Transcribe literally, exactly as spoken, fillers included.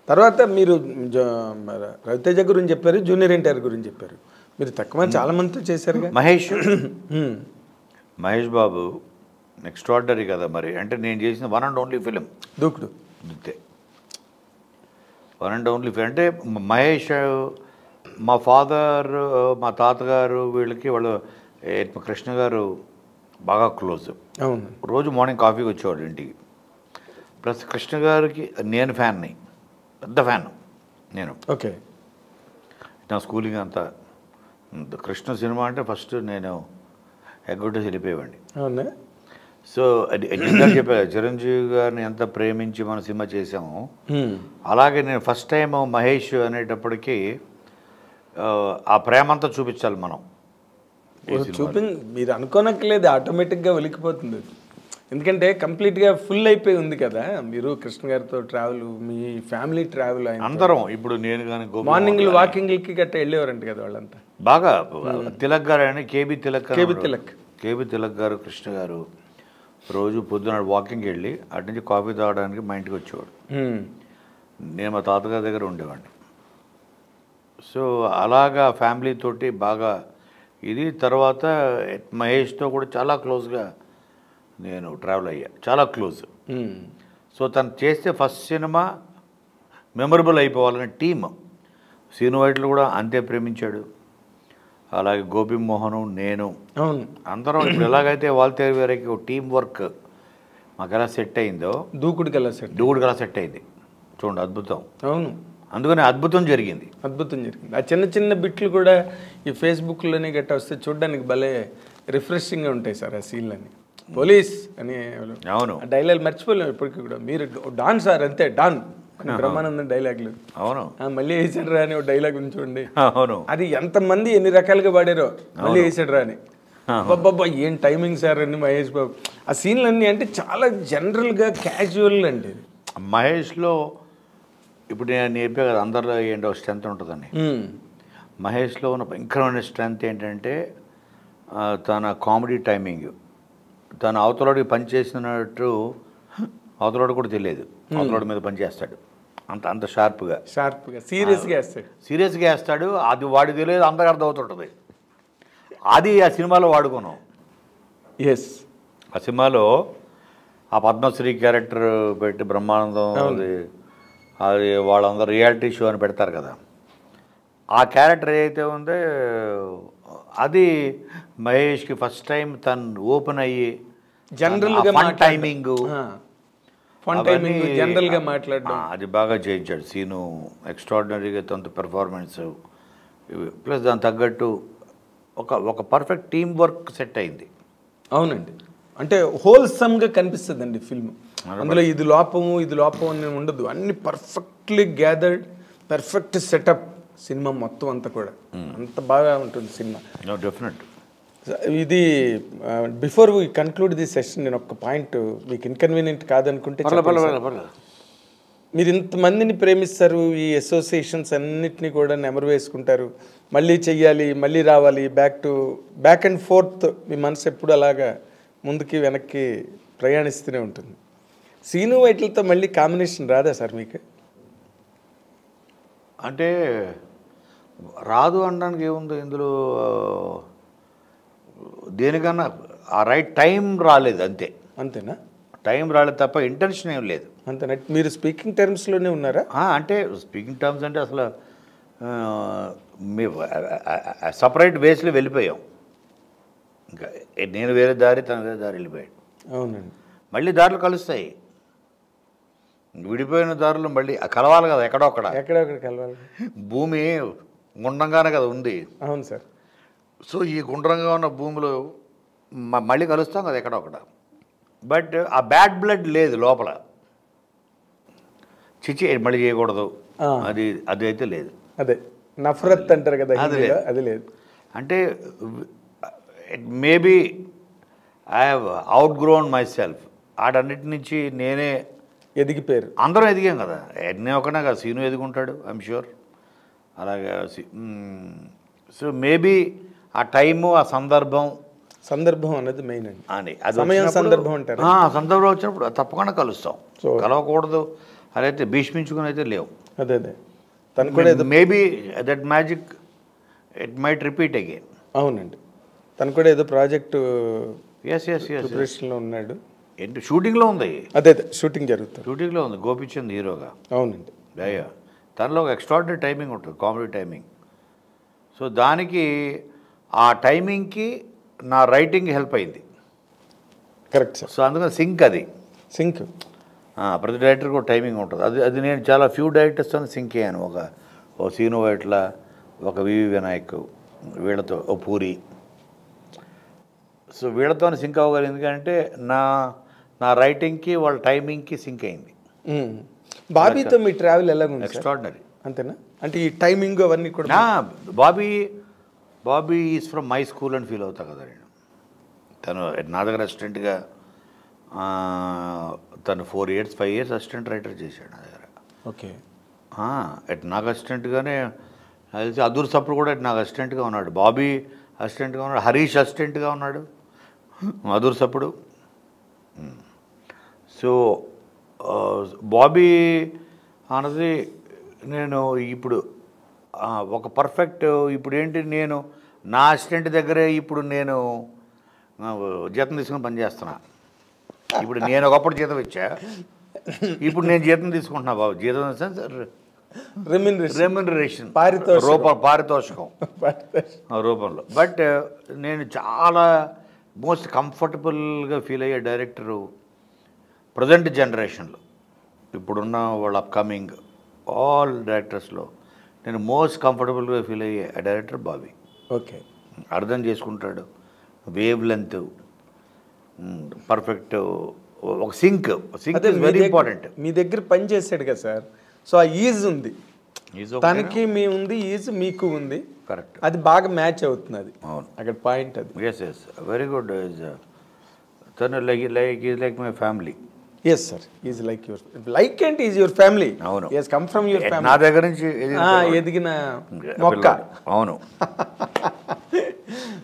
తర్వాత మీరు రవితేజ గురించి చెప్పారు, జూనియర్ ఎన్టీఆర్ గురించి చెప్పారు. మీరు తక్కువ మంది చాలా మందితో చేశారుగా. మహేష్ మహేష్ బాబు ఎక్స్ట్రాడినరీ కదా మరి. అంటే నేను చేసిన వన్ అండ్ ఓన్లీ ఫిలిం దూకుడు. అంతే, వన్ అండ్ ఓన్లీ ఫిలిం. అంటే మహేష్ మా ఫాదర్, మా తాతగారు వీళ్ళకి వాళ్ళు కృష్ణ గారు బాగా క్లోజ్. అవును. రోజు మార్నింగ్ కాఫీకి వచ్చేవాడు ఇంటికి. ప్లస్ కృష్ణ గారికి నేను ఫ్యాన్ని, పెద్ద ఫ్యాన్ నేను. ఓకే. నా స్కూలింగ్ అంతా కృష్ణ సినిమా అంటే ఫస్ట్ నేను ఎగ్గొట్టేసి వెళ్ళిపోయేవాడిని. అవునా? సో అది ఎగ్జాక్ట్ చెప్పారు, చిరంజీవి గారిని ఎంత ప్రేమించి మన సినిమా చేసాము అలాగే నేను ఫస్ట్ టైం మహేష్ అనేటప్పటికీ ఆ ప్రేమ అంతా చూపించాలి మనం. చూపి మీరు అనుకోనక్కర్లేదు, ఆటోమేటిక్గా వెలికిపోతుంది. ఎందుకంటే కంప్లీట్గా ఫుల్ అయిపోయి ఉంది కదా. మీరు కృష్ణ గారితో ట్రావెల్, మీ ఫ్యామిలీ ట్రావెల్ అందరం. ఇప్పుడు నేను కానీ మార్నింగ్ వాకింగ్లకి గట్రా వెళ్ళేవారంట కదా వాళ్ళంతా. బాగా తిలక్ గారు అని, KB Tilak KB Tilak KB Tilak గారు కృష్ణ గారు రోజు పొద్దున వాకింగ్కి వెళ్ళి అటు నుంచి కాఫీ తాగడానికి మా ఇంటికి వచ్చేవాడు. నేను మా తాతగారి దగ్గర ఉండేవాడిని. సో అలాగా ఫ్యామిలీ తోటి బాగా ఇది. తర్వాత మహేష్తో కూడా చాలా క్లోజ్గా నేను ట్రావెల్ అయ్యా, చాలా క్లోజ్. సో తను చేస్తే ఫస్ట్ సినిమా మెమరబుల్ అయిపోవాలని టీమ్ సీను వైట్లు కూడా అంతే ప్రేమించాడు. అలాగే గోపి మోహను, నేను, అందరం ఇప్పుడు ఎలాగైతే వాల్తేరు వేరేకి టీం వర్క్ మాకు ఎలా సెట్ అయిందో దూకుడికి ఎలా సెట్ దూకుడికి ఎలా సెట్ అయింది చూడండి, అద్భుతం. అవును, అందుకని అద్భుతం జరిగింది. అద్భుతం జరిగింది. ఆ చిన్న చిన్న బిట్లు కూడా ఈ ఫేస్బుక్లోనే గట్టా వస్తే చూడడానికి భలే రిఫ్రెషింగ్గా ఉంటాయి సార్ ఆ సీన్లన్నీ. పోలీస్ అని అవును డైలాగ్ మర్చిపోలేము ఇప్పటికీ కూడా. మీరు డాన్ సార్ అంతే, డాన్ బ్రహ్మానందం డైలాగులు. అవును, మళ్ళీ వేసాడు రా అని ఒక డైలాగ్ ఉంది చూడండి. అవును, అది ఎంతమంది ఎన్ని రకాలుగా పాడారో, మళ్ళీ వేసాడు రా అని. బాబా ఏం టైమింగ్ సార్ అని మహేష్ బాబు. ఆ సీన్లన్నీ అంటే చాలా జనరల్గా క్యాజువల్ అండి. మహేష్లో ఇప్పుడు నేను చెప్పే కదా అందరిలో ఏంటో స్ట్రెంత్ ఉంటుందని. మహేష్లో ఉన్న భయంకరమైన స్ట్రెంత్ ఏంటంటే తన కామెడీ టైమింగ్. తను అవతలోడికి పనిచేసినట్టు అవతలోడు కూడా తెలియదు, అవతలోడి మీద పనిచేస్తాడు అంత అంత షార్ప్గా షార్ప్గా సీరియస్గా వేస్తాడు సీరియస్గా వేస్తాడు. అది వాడికి తెలియదు, అందరికి అర్థమవుతుంటుంది. అది ఆ సినిమాలో వాడుకున్నాం. ఎస్, ఆ సినిమాలో ఆ పద్మశ్రీ క్యారెక్టర్ పెట్టి బ్రహ్మానందం అది అది వాళ్ళందరూ రియాలిటీ షో అని పెడతారు కదా, ఆ క్యారెక్టర్ ఏదైతే ఉందో అది మహేష్కి ఫస్ట్ టైం తను ఓపెన్ అయ్యి జనరల్గా టైమింగ్ జనరల్గా మాట్లాడడం అది బాగా చేయించాడు సీను. ఎక్స్ట్రాడినరీగా తన పెర్ఫార్మెన్స్ ప్లస్ దానికి తగ్గట్టు ఒక ఒక పర్ఫెక్ట్ టీం వర్క్ సెట్ అయింది. అవునండి, అంటే హోల్సమ్గా కనిపిస్తుందండి ఫిల్మ్. అందులో ఇది లోపము ఇది లోపం అని ఉండదు, అన్ని perfectly gathered, perfect setup cinema మొత్తం అంతా కూడా. అంత బాగా ఉంటుంది సినిమా. డెఫినెట్. ఇది before we conclude the session నేను ఒక పాయింట్ మీకు ఇన్కన్వీనియంట్ కాదనుకుంటే, మీరు ఇంతమందిని ప్రేమిస్తారు, ఈ అసోసియేషన్స్ అన్నిటినీ కూడా నెమరు వేసుకుంటారు, మళ్ళీ చెయ్యాలి మళ్ళీ రావాలి, back to back and forth మీ మనసు ఎప్పుడు అలాగా ముందుకి వెనక్కి ప్రయాణిస్తూనే ఉంటుంది. సీను వైట్లతో మళ్ళీ కాంబినేషన్ రాదా సార్ మీకు? అంటే రాదు అనడానికి ఏముంది ఇందులో, దేనికన్నా ఆ రైట్ టైం రాలేదు అంతే. అంతేనా? టైం రాలేదు తప్ప ఇంటెన్షన్ ఏం లేదు. అంతేనా? మీరు స్పీకింగ్ టర్మ్స్లోనే ఉన్నారా? అంటే స్పీకింగ్ టర్మ్స్ అంటే అసలు మీ సపరేట్ వేస్లో వెళ్ళిపోయాం. ఇంకా నేను వేరే దారి, తన వేరే దారి వెళ్ళిపోయాడు. అవునండి. మళ్ళీ దారులు కలుస్తాయి, విడిపోయిన దారులు మళ్ళీ కలవాలి కదా, ఎక్కడో అక్కడ ఎక్కడొక్కడ కలవాలి. భూమి గుండ్రంగానే కదా ఉంది. అవును సార్. సో ఈ గుండ్రంగా ఉన్న భూమిలో మళ్ళీ కలుస్తాం కదా ఎక్కడొక్కడ. బట్ ఆ బ్యాడ్ బ్లడ్ లేదు లోపల, చిచి మళ్ళీ చేయకూడదు అది అది అయితే లేదు. అదే నఫరత్ అంటారు కదా, అది లేదు. అంటే maybe I have outgrown myself. ఆడన్నిటి నుంచి నేనే ఎదిగిపోయారు. అందరం ఎదిగాం కదా, నేను ఒకనే కదా, సీను ఎదుగుంటాడు ఐఎమ్ ష్యూర్. అలాగే సో మేబీ ఆ టైము, ఆ సందర్భం సందర్భం అనేది మెయిన్ అండి. అని అది సమయం సందర్భం అంటారు. సందర్భం వచ్చినప్పుడు తప్పకుండా కలుస్తాం. కలవకూడదు అదైతే భీష్మించుకుని అయితే లేవు. అదే అదే తను కూడా ఏదో maybe that magic it might repeat again. అవునండి, తను కూడా ఏదో ప్రాజెక్టు ఎస్ ఎస్ ఎస్ ప్రిపరేషన్లో ఉన్నాడు. ఏంటి షూటింగ్లో ఉంది, అదే అదే షూటింగ్ జరుగుతుంది. షూటింగ్లో ఉంది గోపిచంద్ హీరోగా. అవునండి. అయ్యా తనలో ఒక ఎక్స్ట్రాడినరీ టైమింగ్ ఉంటుంది, కామెడీ టైమింగ్. సో దానికి ఆ టైమింగ్కి నా రైటింగ్ హెల్ప్ అయింది. Correct sir. సో అందుకని సింక్ అది సింక్ ప్రతి డైరెక్టర్కి ఒక టైమింగ్ ఉంటుంది. అది అది నేను చాలా ఫ్యూ డైరెక్టర్స్తో సింక్ అయ్యాను. ఒక ఓ సీను వైట్ల, ఒక వివి వినాయక్, వీళ్ళతో ఓ పూరి. సో వీళ్ళతో సింక్ అవ్వగలి, ఎందుకంటే నా నా రైటింగ్కి వాళ్ళ టైమింగ్కి సింక్ అయింది. బాబీతో మీ ట్రావెల్ ఎలా ఉంది? ఎక్స్ట్రాడినరీ. అంతేనా? అంటే ఈ టైమింగ్ అవన్నీ కూడా. Bobby Bobby is from my school అని ఫీల్ అవుతా కదా నేను. తను నా దగ్గర అసిస్టెంట్గా తను four years five years assistant writer చేశాడు నా దగ్గర. ఓకే. ఎట్ నాకు అసిస్టెంట్గానే తెలిసి అదూర్ సప్పుడు కూడా నాకు అసిస్టెంట్గా ఉన్నాడు, బాబీ అసిస్టెంట్గా ఉన్నాడు, హరీష్ అసిస్టెంట్గా ఉన్నాడు, అదూర్ సప్పుడు. సో బాబీ అన్నది నేను ఇప్పుడు ఒక పర్ఫెక్ట్, ఇప్పుడు ఏంటి నేను నా అసిస్టెంట్ దగ్గరే ఇప్పుడు నేను జీతం తీసుకుని పనిచేస్తున్నా. ఇప్పుడు నేను ఒకప్పుడు జీతం ఇచ్చా, ఇప్పుడు నేను జీతం తీసుకుంటున్నా బాబు. జీతం రెమ్యునరేషన్, రూప పారితోషికం రూపంలో. బట్ నేను చాలా మోస్ట్ కంఫర్టబుల్గా ఫీల్ అయ్యే డైరెక్టరు ప్రజెంట్ జనరేషన్లో, ఇప్పుడున్న వాళ్ళ అప్కమింగ్ ఆల్ డైరెక్టర్స్లో నేను మోస్ట్ కంఫర్టబుల్గా ఫీల్ అయ్యే డైరెక్టర్ బాబీ. ఓకే. అర్థం చేసుకుంటాడు, వేవ్ లెంత్ పర్ఫెక్ట్, ఒక sync sync is very important. మీ దగ్గర పని చేశాడు కదా సార్, సో ఆ ఈజ్ ఉంది తనకి, మీ ఉంది ఈజ్ మీకు ఉంది. కరెక్ట్. అది బాగా మ్యాచ్ అవుతుంది. అది అవును, అక్కడ పాయింట్ అది. Yes yes very good. తను like like is like my family. Yes sir, is like your like ఏంటి ఈజ్ యువర్ ఫ్యామిలీ. అవును, is come from your family. నా దగ్గర నుంచి ఎదిగిన మొక్క. అవును.